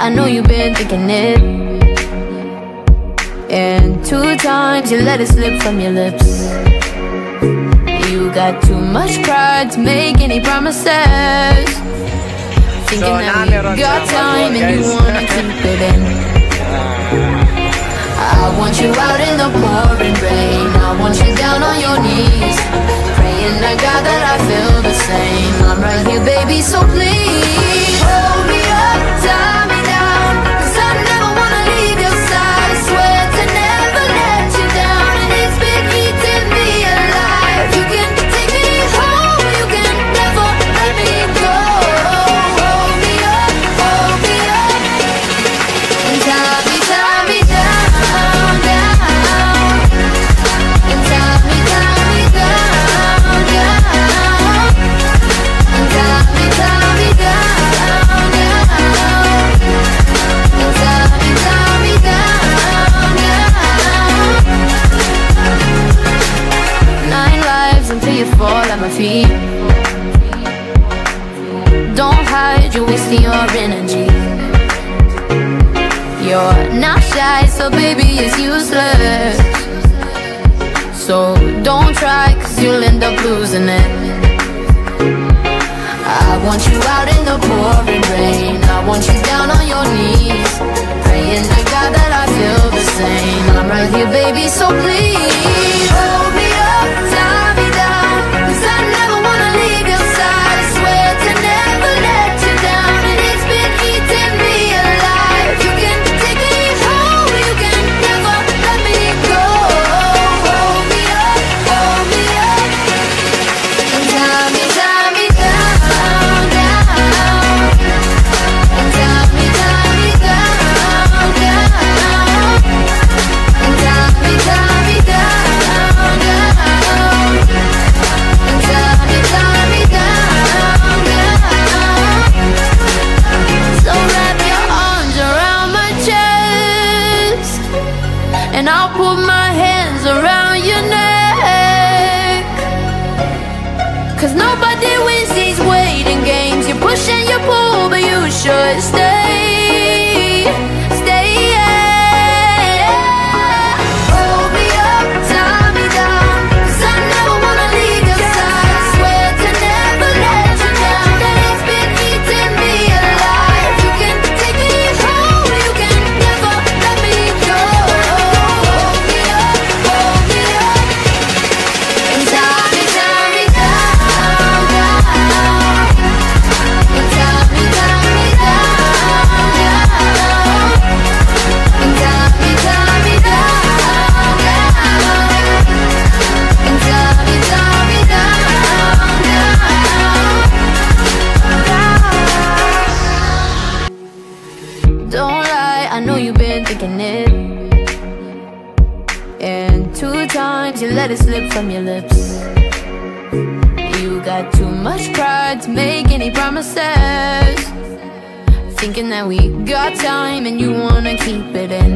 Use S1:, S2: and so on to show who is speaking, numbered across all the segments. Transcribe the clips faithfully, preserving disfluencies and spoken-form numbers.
S1: I know you've been thinking it, and two times you let it slip from your lips. You got too much pride to make any promises, thinking
S2: So,
S1: that we got time and you wanna keep it in. I want you out in the pouring rain, I want you down on your knees, praying to God that I feel the same. I'm right here, baby, so please hold me up, tie me down, 'cause I never wanna leave your side. I swear to never let you down, and it's been eating me alive. You can take me home, you can never let me go. Hold me up, hold me up, and tie me, tie me down, down, and tie me, tie me down, down, and tie me, tie me down, down, and tie me, tie me down, down. Nine lives until you fall at my feet. Don't hide, you're wasting your energy. You're not shy, so baby, it's useless. So don't try, 'cause you'll end up losing it. I want you out in the pouring rain, I want you down on your knees, praying to God that I feel the same. I'm right here, baby, so please hold me up, tie me down, 'cause I never wanna leave your side. I swear to never let you down, and it's been eating me alive. You can take me home, you can never let me go. Hold me up, hold me up, and tie me, tie me down, down, and tie me, tie me down, down, and tie me, tie me down, down, and tie me, tie me down, down. So wrap your arms around my chest, and I'll put my hands around your neck. 'Cause nobody wins these waiting games. You push and you pull, but you should stay, stay, yeah. Hold me up, tie me down, 'cause I never wanna leave your side. I swear to never let you down, and it's been eating me alive. You can take me home, you can never let me go. Hold me up, hold me up, and tie me, tie me down, down, and tie me, tie me down, down, and tie me, tie me down, down, and tie me, tie me down, down. Don't lie, I know you've been thinking it, and two times you let it slip from your lips. You got too much pride to make any promises, thinking that we got time and you wanna keep it in.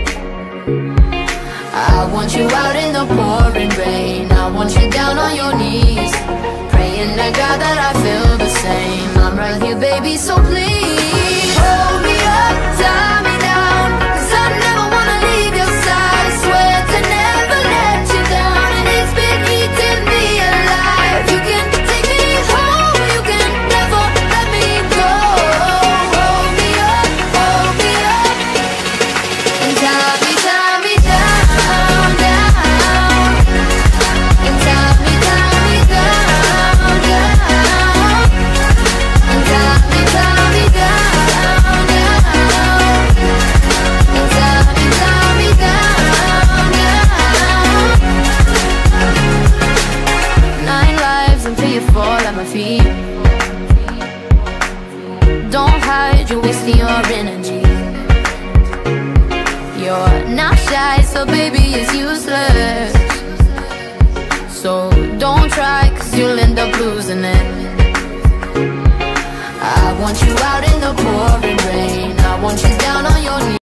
S1: I want you out in the pouring rain, I want you down on your knees, praying to God that I feel the same. I'm right here, baby, so please hold me up, tie me down, 'cause I never wanna leave your side. I swear to never let you down, and it's been eating me alive. You can take me home, you can never let me go. Hold me up, hold me up, and tie me, tie me down, down, and tie me, tie me down, down, and tie me, tie me down, down, and tie me, tie me down, down. Nine lives until you fall at my feet. Don't hide, you're wasting your energy. You're not shy, so baby, it's useless. So don't try, 'cause you'll end up losing it. I want you out in the pouring rain, I want you down on your knees.